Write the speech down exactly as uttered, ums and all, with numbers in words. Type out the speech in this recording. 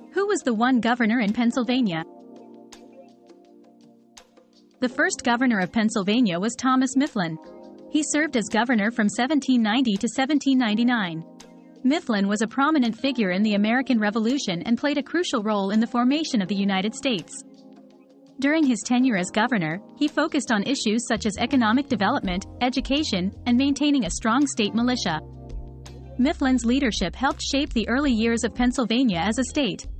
Who was the one governor in Pennsylvania? The first governor of Pennsylvania was Thomas Mifflin. He served as governor from seventeen ninety to seventeen ninety-nine. Mifflin was a prominent figure in the American Revolution and played a crucial role in the formation of the United States. During his tenure as governor, he focused on issues such as economic development, education, and maintaining a strong state militia. Mifflin's leadership helped shape the early years of Pennsylvania as a state.